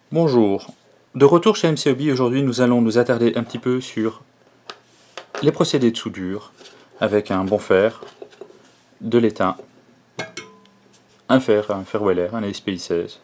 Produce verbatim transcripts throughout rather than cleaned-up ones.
Bonjour, de retour chez M C Hobby. Aujourd'hui nous allons nous attarder un petit peu sur les procédés de soudure avec un bon fer, de l'étain, un fer, un fer Weller, un A S P I seize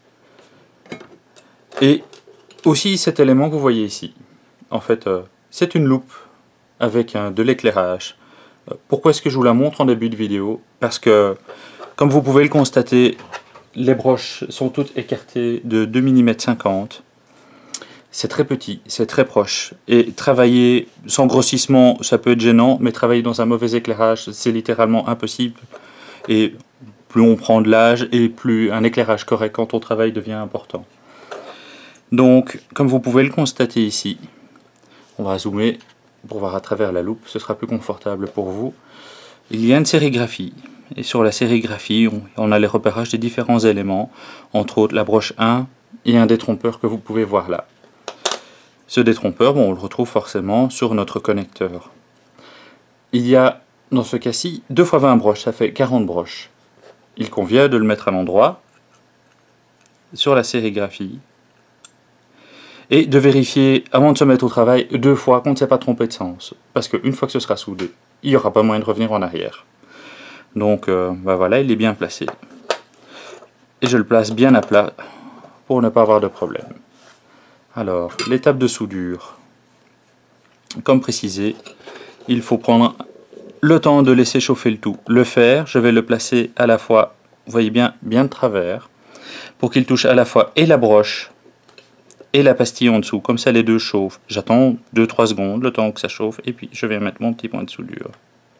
et aussi cet élément que vous voyez ici. En fait euh, c'est une loupe avec un, de l'éclairage. Pourquoi est-ce que je vous la montre en début de vidéo? Parce que comme vous pouvez le constater, les broches sont toutes écartées de deux millimètres cinquante. C'est très petit, c'est très proche. Et travailler sans grossissement, ça peut être gênant, mais travailler dans un mauvais éclairage, c'est littéralement impossible. Et plus on prend de l'âge, et plus un éclairage correct quand on travaille devient important. Donc, comme vous pouvez le constater ici, on va zoomer pour voir à travers la loupe, ce sera plus confortable pour vous. Il y a une sérigraphie. Et sur la sérigraphie, on, on a les repérages des différents éléments, entre autres la broche un et un détrompeur que vous pouvez voir là. Ce détrompeur, bon, on le retrouve forcément sur notre connecteur. Il y a, dans ce cas-ci, deux fois vingt broches, ça fait quarante broches. Il convient de le mettre à l'endroit, sur la sérigraphie, et de vérifier, avant de se mettre au travail, deux fois qu'on ne s'est pas trompé de sens. Parce qu'une fois que ce sera soudé, il n'y aura pas moyen de revenir en arrière. Donc, euh, ben voilà, il est bien placé. Et je le place bien à plat, pour ne pas avoir de problème. Alors, l'étape de soudure. Comme précisé, il faut prendre le temps de laisser chauffer le tout. Le fer, je vais le placer à la fois, vous voyez bien, bien de travers, pour qu'il touche à la fois et la broche et la pastille en dessous. Comme ça, les deux chauffent. J'attends deux trois secondes, le temps que ça chauffe, et puis je vais mettre mon petit point de soudure.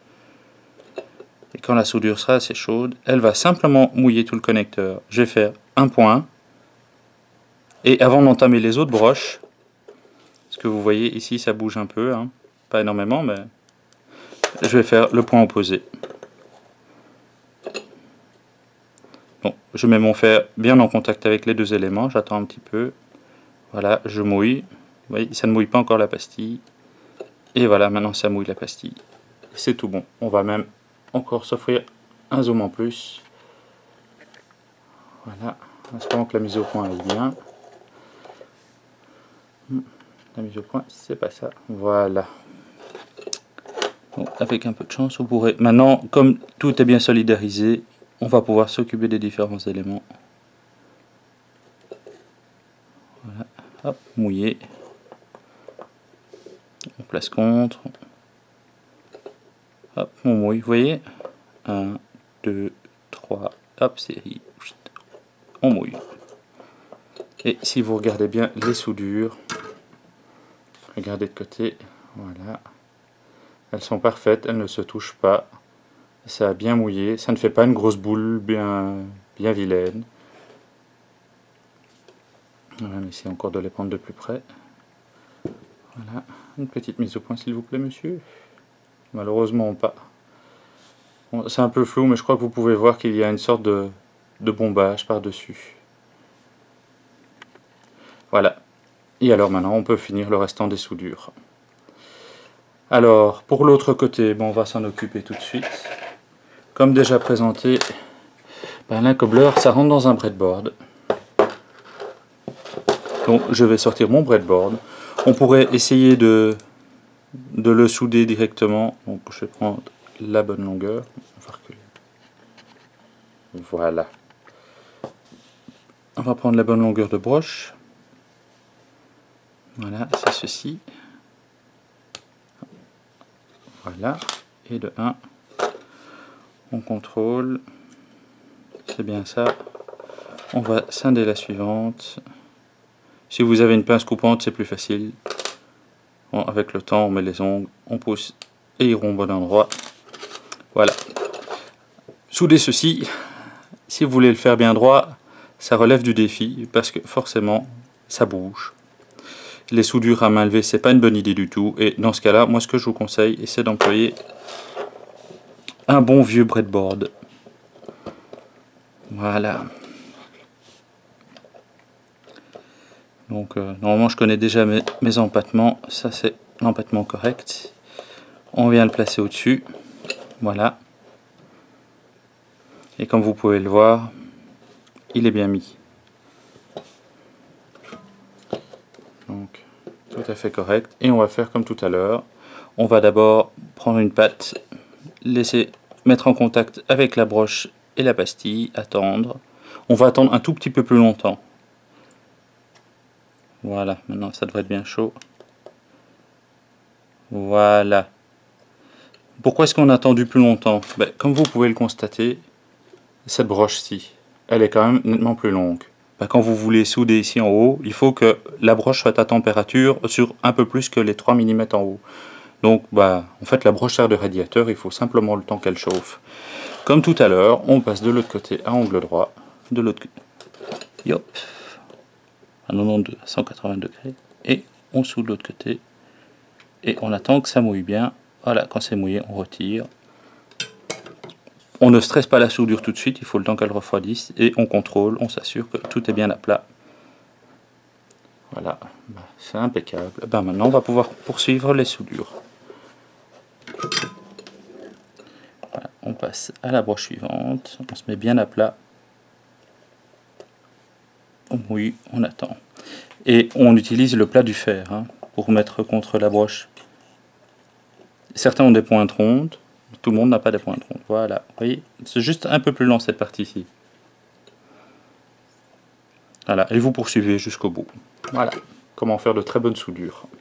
Et quand la soudure sera assez chaude, elle va simplement mouiller tout le connecteur. Je vais faire un point, et avant d'entamer les autres broches, ce que vous voyez ici, ça bouge un peu, hein, pas énormément, mais je vais faire le point opposé. Bon, je mets mon fer bien en contact avec les deux éléments, j'attends un petit peu. Voilà, je mouille. Vous voyez, ça ne mouille pas encore la pastille. Et voilà, maintenant ça mouille la pastille. C'est tout bon. On va même encore s'offrir un zoom en plus. Voilà, en espérant que la mise au point est bien. La mise au point, c'est pas ça. Voilà. Bon, avec un peu de chance, vous pourrez... Maintenant, comme tout est bien solidarisé, on va pouvoir s'occuper des différents éléments. Voilà, hop, mouillé. On place contre. Hop, on mouille, vous voyez. un, deux, trois, hop, série. On mouille. Et si vous regardez bien les soudures, regardez de côté, voilà. Elles sont parfaites, elles ne se touchent pas. Ça a bien mouillé, ça ne fait pas une grosse boule bien, bien vilaine. On va essayer encore de les prendre de plus près. Voilà, une petite mise au point s'il vous plaît monsieur. Malheureusement pas. Bon, c'est un peu flou mais je crois que vous pouvez voir qu'il y a une sorte de, de bombage par-dessus. Voilà. Et alors maintenant on peut finir le restant des soudures. Alors pour l'autre côté, bon, on va s'en occuper tout de suite. Comme déjà présenté, ben, l'incobleur ça rentre dans un breadboard. Donc je vais sortir mon breadboard. On pourrait essayer de, de le souder directement. Donc je vais prendre la bonne longueur. On va reculer. Voilà. On va prendre la bonne longueur de broche. Voilà, c'est ceci. Voilà. Et de un, on contrôle. C'est bien ça. On va scinder la suivante. Si vous avez une pince coupante, c'est plus facile. Bon, avec le temps, on met les ongles, on pousse et ils iront au bon endroit. Voilà. Souder ceci, si vous voulez le faire bien droit, ça relève du défi parce que forcément, ça bouge. Les soudures à main levée, c'est pas une bonne idée du tout. Et dans ce cas-là, moi, ce que je vous conseille, c'est d'employer un bon vieux breadboard. Voilà. Donc euh, normalement je connais déjà mes, mes empattements, ça c'est l'empattement correct. On vient le placer au-dessus, voilà. Et comme vous pouvez le voir, il est bien mis. tout à fait correct. Et on va faire comme tout à l'heure. On va d'abord prendre une pâte, laisser mettre en contact avec la broche et la pastille, attendre. On va attendre un tout petit peu plus longtemps. Voilà, maintenant ça devrait être bien chaud. Voilà. Pourquoi est-ce qu'on a attendu plus longtemps? Ben, comme vous pouvez le constater, cette broche-ci, elle est quand même nettement plus longue. Ben, quand vous voulez souder ici en haut, il faut que la broche soit à température sur un peu plus que les trois millimètres en haut. Donc, bah, en fait, la broche sert de radiateur, il faut simplement le temps qu'elle chauffe. Comme tout à l'heure, on passe de l'autre côté à angle droit, de l'autre côté, yop, à quatre-vingt-douze, à cent quatre-vingts degrés, et on soude de l'autre côté, et on attend que ça mouille bien. Voilà, quand c'est mouillé, on retire. On ne stresse pas la soudure tout de suite, il faut le temps qu'elle refroidisse, et on contrôle, on s'assure que tout est bien à plat. Voilà, bah, c'est impeccable. Ben, maintenant, on va pouvoir poursuivre les soudures. Voilà, on passe à la broche suivante, on se met bien à plat. On mouille, on attend. Et on utilise le plat du fer hein, pour mettre contre la broche. Certains ont des pointes rondes, tout le monde n'a pas des pointes rondes. Voilà, vous voyez, c'est juste un peu plus lent cette partie-ci. Voilà, et vous poursuivez jusqu'au bout. Voilà, comment faire de très bonnes soudures.